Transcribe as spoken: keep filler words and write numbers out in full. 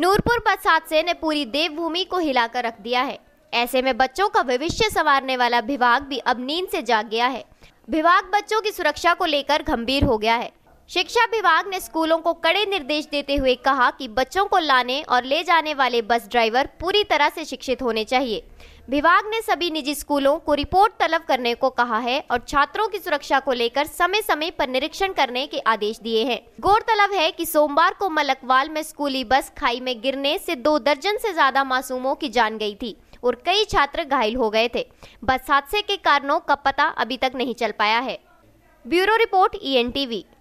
नूरपुर बस हादसे ने पूरी देवभूमि को हिलाकर रख दिया है। ऐसे में बच्चों का भविष्य संवारने वाला विभाग भी अब नींद से जाग गया है। विभाग बच्चों की सुरक्षा को लेकर गंभीर हो गया है। शिक्षा विभाग ने स्कूलों को कड़े निर्देश देते हुए कहा कि बच्चों को लाने और ले जाने वाले बस ड्राइवर पूरी तरह से शिक्षित होने चाहिए। विभाग ने सभी निजी स्कूलों को रिपोर्ट तलब करने को कहा है और छात्रों की सुरक्षा को लेकर समय समय पर निरीक्षण करने के आदेश दिए हैं। गौरतलब है कि सोमवार को मलकवाल में स्कूली बस खाई में गिरने से दो दर्जन से ज्यादा मासूमों की जान गई थी और कई छात्र घायल हो गए थे। बस हादसे के कारणों का पता अभी तक नहीं चल पाया है। Bureau report E N T we.